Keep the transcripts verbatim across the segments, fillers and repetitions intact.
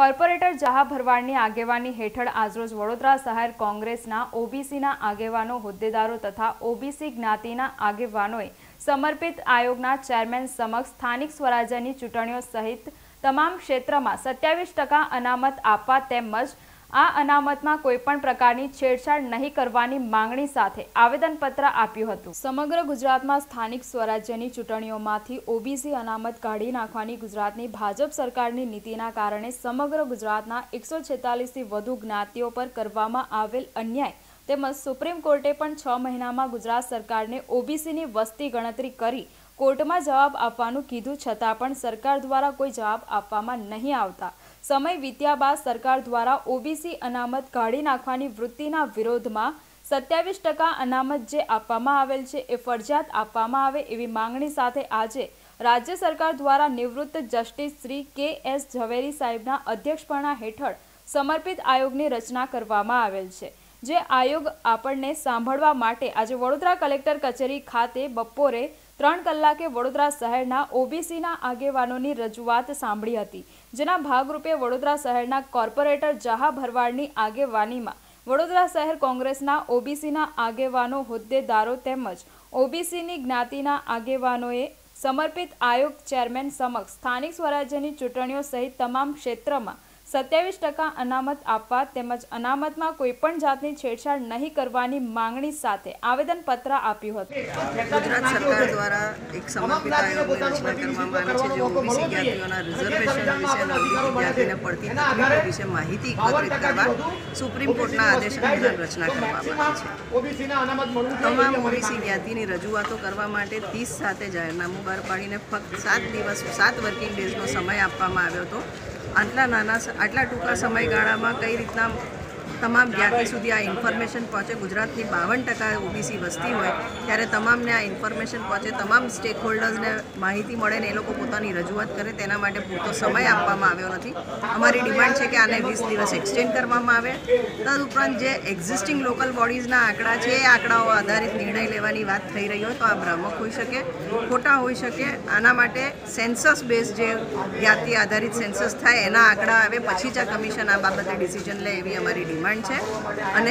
Corporator જહા ભરવાડની આગેવાની હેઠળ આજરોજ વડોદરા શહેર કોંગ્રેસના ઓબીસીના આગેવાનો, હોદ્દેદારો તથા ઓબીસી જ્ઞાતિના આગેવાનોએ સમર્પિત આયોગના ચેરમેન સમક્ષ સ્થાનિક સ્વરાજ્યની ચૂંટણીઓ સહિત તમામ ક્ષેત્રમાં સત્યાવીસ ટકા અનામત આપવા તેમજ આ અનામતમાં કોઈપણ પ્રકારની છેડછાડ નહીં કરવાની માંગણી સાથે આવેદનપત્ર આપ્યું હતું। સમગ્ર ગુજરાતમાં સ્થાનિક સ્વરાજ્યની ચૂંટણીઓમાંથી ઓબીસી અનામત કાઢી નાખવાની ગુજરાતની ભાજપ સરકારની નીતિના કારણે સમગ્ર ગુજરાતના એકસો છેતાલીસથી વધુ જ્ઞાતિઓ પર કરવામાં આવેલ અન્યાય તેમજ સુપ્રીમ કોર્ટે પણ છ મહિનામાં ગુજરાત સરકારને ઓબીસીની વસ્તી ગણતરી કરી કોર્ટમાં જવાબ આપવાનું કીધું છતાં પણ સરકાર દ્વારા કોઈ જવાબ આપવામાં નહીં આવતા સમય વીત્યા બાદ સરકાર દ્વારા ઓબીસી અનામત કાઢી નાખવાની વૃત્તિના વિરોધમાં સત્યાવીસ ટકા અનામત જે આપવામાં આવેલ છે એ ફરજિયાત આપવામાં આવે એવી માંગણી સાથે આજે રાજ્ય સરકાર દ્વારા નિવૃત્ત જસ્ટિસ શ્રી કે એસ ઝવેરી સાહેબના અધ્યક્ષપણા હેઠળ સમર્પિત આયોગની રચના કરવામાં આવેલ છે। જે આયોગ આપણને સાંભળવા માટે આજે વડોદરા કલેક્ટર કચેરી ખાતે બપોરે ત્રણ કલાકે વડોદરા શહેરના ઓબીસીના આગેવાનોની રજૂઆત સાંભળી હતી, જેના ભાગરૂપે વડોદરા શહેરના કોર્પોરેટર જહા ભરવાડની આગેવાનીમાં વડોદરા શહેર કોંગ્રેસના ઓબીસીના આગેવાનો, હોદ્દેદારો તેમજ ઓબીસીની જ્ઞાતિના આગેવાનોએ સમર્પિત આયોગ ચેરમેન સમક્ષ સ્થાનિક સ્વરાજ્યની ચૂંટણીઓ સહિત તમામ ક્ષેત્રમાં સત્યાવીસ ટકા અનામત આપવા તેમજ અનામતમાં કોઈપણ જાતની છેડછાડ નહીં કરવાની માંગણી સાથે આવેદનપત્ર આપ્યું હતું। ગુજરાત સરકાર દ્વારા એક સમર્પિત આયોગની રચના કરવામાં આવી છે, જે ઓબીસી જ્ઞાતિઓના રિઝર્વેશન વિશે અને ઓબીસી જ્ઞાતિને પડતી તકલીફો વિશે માહિતી એકત્રિત કરવા સુપ્રીમ કોર્ટના આદેશ અનુસાર રચના કરવામાં આવી છે। તમામ ઓબીસી જ્ઞાતિની રજૂઆતો કરવા માટે ત્રીસ સાથે જાહેરનામું બહાર પાડીને ફક્ત સાત દિવસ સાત વર્કિંગ ડેઝનો સમય આપવામાં આવ્યો હતો। આટલા નાના આટલા ટૂંકા સમયગાળામાં કઈ રીતના તમામ જ્ઞાતિ સુધી આ ઇન્ફોર્મેશન પહોંચે, ગુજરાતની બાવન ટકા ઓબીસી વસ્તી હોય ત્યારે તમામને આ ઇન્ફોર્મેશન પહોંચે, તમામ સ્ટેક હોલ્ડર્સને માહિતી મળે ને એ લોકો પોતાની રજૂઆત કરે, તેના માટે પૂરતો સમય આપવામાં આવ્યો નથી। અમારી ડિમાન્ડ છે કે આને વીસ દિવસ એક્સટેન્ડ કરવામાં આવે। તદુપરાંત જે એક્ઝિસ્ટિંગ લોકલ બોડીઝના આંકડા છે એ આંકડાઓ આધારિત નિર્ણય લેવાની વાત થઈ રહી હોય તો આ ભ્રામક હોઈ શકે, ખોટા હોઈ શકે। આના માટે સેન્સસ બેઝ જે જ્ઞાતિ આધારિત સેન્સસ થાય એના આંકડા આવે પછી જ આ કમિશન આ બાબતે ડિસિઝન લે એવી અમારી ડિમાન્ડ છે। અને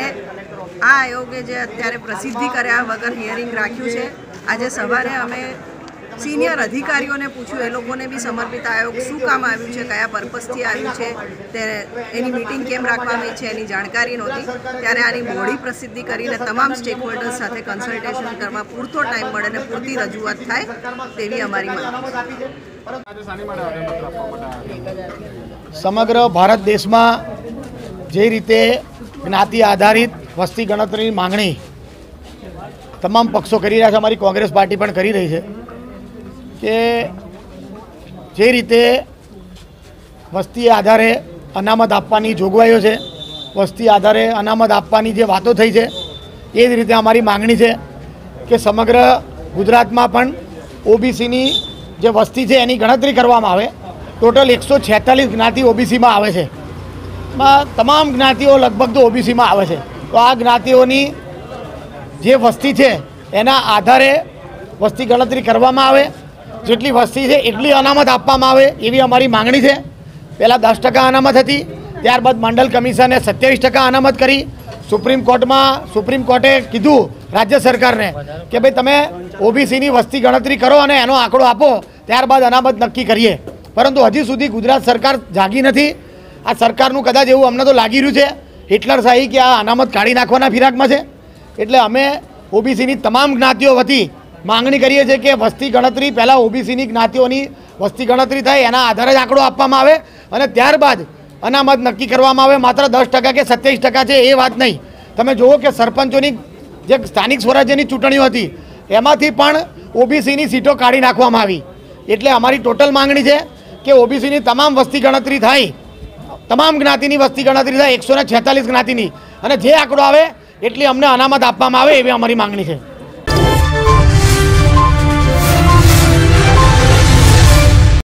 આ આયોગે જે અત્યારે પ્રસિદ્ધિ કર્યા વગર હિયરિંગ રાખ્યું છે, આજે સવારે અમે સિનિયર અધિકારીઓને પૂછ્યું, એ લોકોને બી સમર્પિત આયોગ શું કામ આવ્યું છે, કયા પર્પઝથી આવ્યું છે, તે એની મિટિંગ કેમ રાખવામાં છે એની જાણકારી નહોતી। ત્યારે આની મોડી પ્રસિદ્ધિ કરીને તમામ સ્ટેક હોલ્ડર્સ સાથે કન્સલ્ટેશન કરવા પૂરતો ટાઈમ મળે અને પૂરતી રજૂઆત થાય તેવી અમારી માંગ છે। સમગ્ર ભારત દેશમાં જે રીતે જ્ઞાતિ આધારિત વસ્તી ગણતરીની માંગણી તમામ પક્ષો કરી રહ્યા છે, અમારી કોંગ્રેસ પાર્ટી પણ કરી રહી છે કે જે રીતે વસ્તી આધારે અનામત આપવાની જોગવાઈઓ છે, વસ્તી આધારે અનામત આપવાની જે વાતો થઈ છે એ જ રીતે અમારી માંગણી છે કે સમગ્ર ગુજરાતમાં પણ ઓબીસીની જે વસ્તી છે એની ગણતરી કરવામાં આવે। ટોટલ એકસો છેતાલીસ જ્ઞાતિ ઓબીસીમાં આવે છે, માં તમામ જ્ઞાતિઓ લગભગ તો ઓબીસીમાં આવે છે, તો આ જ્ઞાતિઓની જે વસ્તી છે એના આધારે વસ્તી ગણતરી કરવામાં આવે, જેટલી વસ્તી છે એટલી અનામત આપવામાં આવે એવી અમારી માંગણી છે। પહેલાં દસ ટકા અનામત હતી, ત્યારબાદ મંડળ કમિશને સત્યાવીસ ટકા અનામત કરી। સુપ્રીમ કોર્ટમાં સુપ્રીમ કોર્ટે કીધું રાજ્ય સરકારને કે ભાઈ તમે ઓબીસીની વસ્તી ગણતરી કરો અને એનો આંકડો આપો, ત્યારબાદ અનામત નક્કી કરીએ, પરંતુ હજી સુધી ગુજરાત સરકાર જાગી નથી। આ સરકારનું કદાચ એવું અમને તો લાગી રહ્યું છે હિટલર શાહી કે આ અનામત કાઢી નાખવાના ફિરાકમાં છે। એટલે અમે ઓબીસીની તમામ જ્ઞાતિઓ વતી માંગણી કરીએ છીએ કે વસ્તી ગણતરી પહેલાં ઓબીસીની જ્ઞાતિઓની વસ્તી ગણતરી થાય, એના આધારે જ આંકડો આપવામાં આવે અને ત્યારબાદ અનામત નક્કી કરવામાં આવે। માત્ર દસ ટકા કે સત્યાવીસ ટકા છે એ વાત નહીં। તમે જુઓ કે સરપંચોની જે સ્થાનિક સ્વરાજ્યની ચૂંટણીઓ હતી એમાંથી પણ ઓબીસીની સીટો કાઢી નાખવામાં આવી। એટલે અમારી ટોટલ માંગણી છે કે ઓબીસીની તમામ વસ્તી ગણતરી થાય, તમામ જ્ઞાતિની વસ્તી ગણતરી થાય, એકસો ને છેતાલીસ જ્ઞાતિની, અને જે આંકડો આવે એટલી અમને અનામત આપવામાં આવે એવી અમારી માંગણી છે।